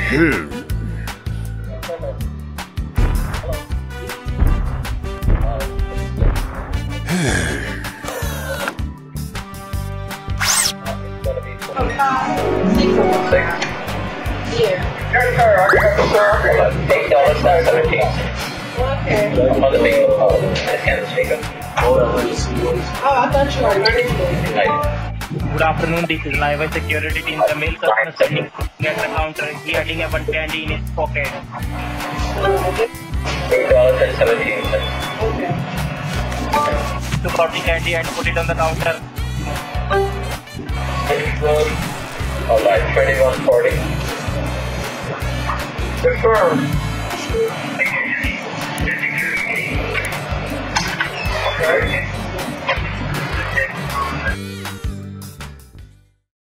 On the big I can't speak up. Oh, I thought you were learning. Good afternoon, this is Live Security Team. The male customer standing at the counter. He having a one candy in his pocket. $8.17. Okay. Took out the candy and put it on the counter. Alright, 2140. Confirm. Okay.